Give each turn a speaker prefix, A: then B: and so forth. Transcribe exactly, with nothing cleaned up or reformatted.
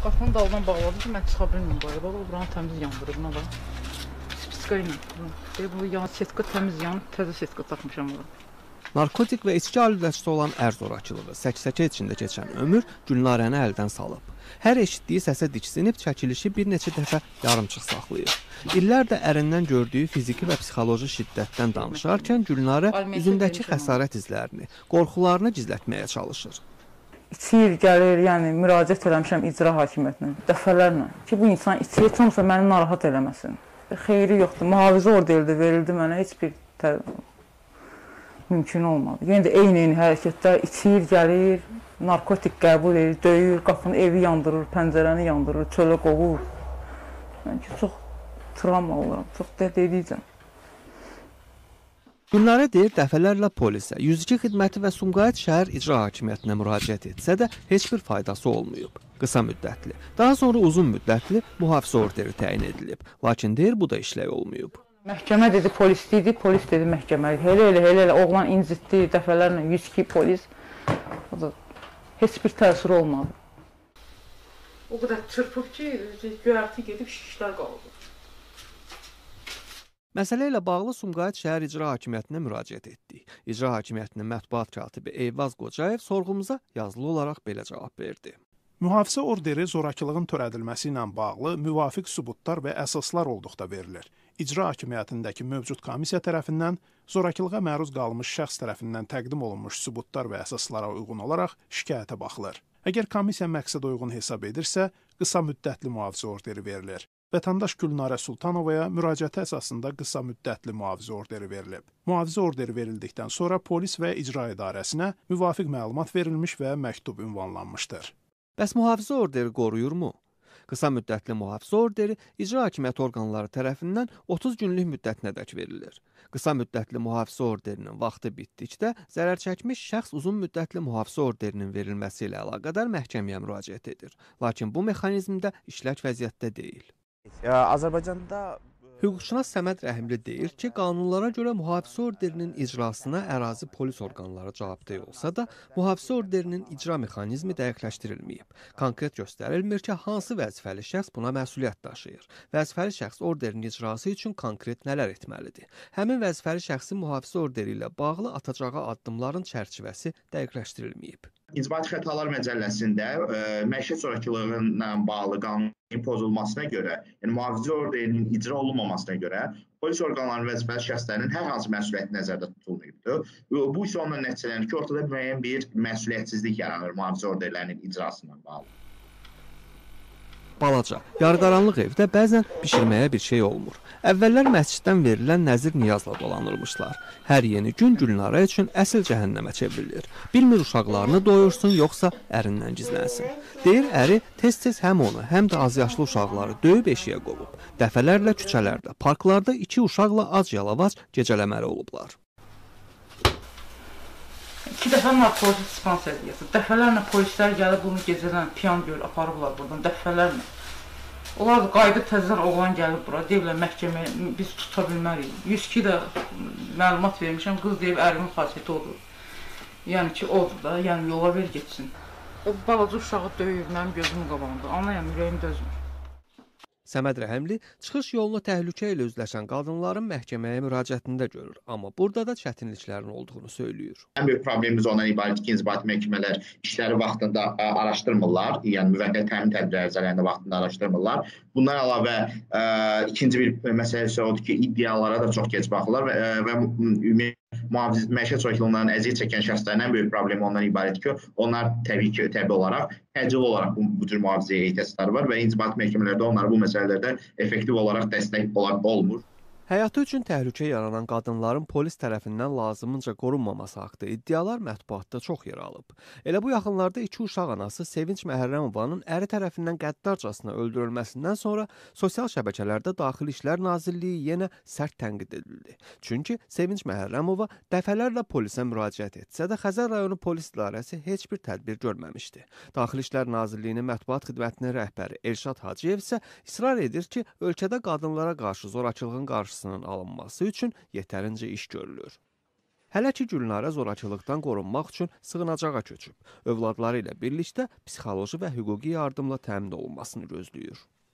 A: Qapını daldan bağladım ki, mən çıxa bilməyim buraya. Baba, buranı təmiz yandırıb, buna bax. Spiska ilə. Bu yan setka təmiz yanıb, təzə setka taxmışam ora.
B: Narkotik və içki alüdəçisi olan ər zorakılığı, səksəkə içində keçən ömür Gülnarəni əldən salıb. Hər eşitdiyi səsə diksinib, çəkilişi bir neçə dəfə yarımçıq saxlayır. İllərdə ərindən gördüyü fiziki və psixoloji şiddətdən danışarkən Gülnarə üzündəki xəsarət izlərini, qorxularını gizlətməyə çalışır.
A: İçir, gəlir, yəni müraciət eləmişəm icra hakimiyyətinə dəfələrlə ki, bu insan içir, heç olmasa məni narahat eləməsin. Xeyri yoxdur, mühafizə orderi də verildi mənə, heç bir mümkün olmadı. Yenə də eyni-eyni hərəkətlər, içir, gəlir, narkotik qəbul edir, döyür, qapını, evi yandırır, pəncərəni yandırır, çölə qovur. Yəni ki, çox travma oluram, çox dediyəcəm.
B: Gülnarə deyir, dəfələrlə polisə, yüz iki xidməti və Sumqayıt şəhər icra hakimiyyətinə müraciət etsə də heç bir faydası olmayıb. Qısa müddətli, daha sonra uzun müddətli mühafizə orderi təyin edilib. Lakin deyir, bu da işləy olmayıb.
A: Məhkəmə dedi, polis dedi, polis dedi məhkəmə. Elə elə, elə elə, oğlan incitdi, dəfələrlə yüz iki polis. O da heç bir təsir olmadı. O qədər çırpıb ki, göyərti gedib şişlər qaldı.
B: Məsələ ilə bağlı Sumqayıt şəhər icra hakimiyyətinə müraciət etdik. İcra hakimiyyətinin mətbuat katibi Eyvaz Qocayev sorğumuza yazılı olaraq belə cavab verdi.
C: Mühafizə orderi zorakılığın törədilməsi ilə bağlı müvafiq sübutlar və əsaslar olduqda verilir. İcra hakimiyyətindəki mövcud komissiya tərəfindən zorakılığa məruz qalmış şəxs tərəfindən təqdim olunmuş sübutlar və əsaslara uyğun olaraq şikayətə baxılır. Əgər komissiya məqsədə uyğun hesab edirsə, qısa müddətli mühafizə orderi verilir. Vətəndaş Gülnarə Sultanovaya müraciəti əsasında qısa müddətli mühafizə orderi verilib. Mühafizə orderi verildikdən sonra polis və icra idarəsinə müvafiq məlumat verilmiş və məktub ünvanlanmışdır.
B: Bəs mühafizə orderi qoruyurmu? Qısa müddətli mühafizə orderi icra hakimiyyəti orqanları tərəfindən otuz günlük müddətinədək verilir. Qısa müddətli mühafizə orderinin vaxtı bitdikdə zərər çəkmiş şəxs uzun müddətli mühafizə orderinin verilməsi ilə əlaqədar məhkəməyə müraciət edir. Lakin bu mexanizmdə işlək vəziyyətdə deyil.
D: Azərbaycanda
B: Hüquqşünas Səməd Rəhimli deyir ki, qanunlara görə mühafizə orderinin icrasına ərazi polis orqanları cavabdeh olsa da, mühafizə orderinin icra mexanizmi dəqiqləşdirilməyib. Konkret göstərilmir ki, hansı vəzifəli şəxs buna məsuliyyət daşıyır. Vəzifəli şəxs orderin icrası üçün konkret nələr etməlidir? Həmin vəzifəli şəxsin mühafizə orderi ilə bağlı atacağı addımların çərçivəsi dəqiqləşdirilməyib.
E: İnzibati Xətalar Məcəlləsində e, məişət zorakılığı ilə bağlı qanunun pozulmasına görə, yəni mühafizə orderinin icra olunmamasına görə polis orqanlarının vəzifəli şəxslərinin hər hansı məsuliyyəti nəzərdə tutulmayıbdır. Bu isə onunla nəticələnir ki, ortada müəyyən bir məsuliyyətsizlik yaranır mühafizə orderlərinin icrasına bağlı.
B: Balaca, yarıqaranlıq evdə bəzən bişirməyə bir şey olmur. Əvvəllər məsciddən verilən nəzir niyazla dolanırmışlar. Hər yeni gün Gülnarə üçün əsl cəhənnəmə çevrilir. Bilmir uşaqlarını doyursun, yoxsa ərindən gizlənsin. Deyir, əri tez-tez həm onu, həm də azyaşlı uşaqları döyüb eşiyə qovub. Dəfələrlə küçələrdə, parklarda iki uşaqla ac-yalavac gecələməli olublar.
A: İki dəfə narkotik dispanseriya deyəsən. Dəfələrlə polislər gəlib bunu gecədən piyan gör, aparıblar buradan, dəfələrlə. Onlar da qayıdıb təzədən oğlan gəlib bura, deyirlər məhkəməyə biz tuta bilmərik. yüz iki də məlumat vermişəm, qız deyib ərimin xasiyyəti odur. Yəni ki, odur da, yəni yola ver getsin. O balaca uşağı döyür, mənim gözümün qabağında, anlayam, ürəyim dözmür.
B: Səməd Rəhimli çıxış yolunu təhlükə ilə üzləşən qadınların məhkəməyə müraciətində görür, amma burada da çətinliklərin olduğunu söyləyir.
E: Ən böyük problemimiz ondan ibarət ki, inzibati məhkəmələr işləri vaxtında araşdırmırlar, yəni müvəqqəti təmin tədbirləri ərzələrində vaxtında araşdırmırlar. Bundan əlavə ə, ikinci bir məsələ isə odur ki, iddialara da çox gec baxırlar və, ə, və ümumiyyətlə məişət zorakılığından əziyyət çəkən şəxslərin ən böyük problemi ondan ibarət ki, onlar təbii ki, təbii olaraq, təcili olaraq bu, bu cür mühafizəyə ehtiyacları var və inzibati məhkəmələrdə onlar bu məsələlərdə effektiv olaraq dəstək olmur.
B: Həyatı üçün təhlükə yaranan qadınların polis tərəfindən lazımınca qorunmaması haqqında iddialar mətbuatda çox yer alıb. Elə bu yaxınlarda iki uşaq anası Sevinç Məhərrəmovanın əri tərəfindən qəddarcasına öldürülməsindən sonra sosial şəbəkələrdə Daxili İşlər Nazirliyi yenə sərt tənqid edildi. Çünki Sevinç Məhərrəmova dəfələrlə polisə müraciət etsə də Xəzər rayonu polis idarəsi heç bir tədbir görməmişdi. Daxili İşlər Nazirliyinin mətbuat xidmətinin rəhbəri Elşad Hacıyev isə israr edir ki, ölkədə qadınlara qarşı zorakılığın qarşısının alınması üçün yetərincə iş görülür. Hələ ki Gülnarə zorakılıqdan qorunmaq üçün sığınacağa köçüb. Övladları ilə birlikdə psixoloji və hüquqi yardımla təmin olunmasını gözləyir.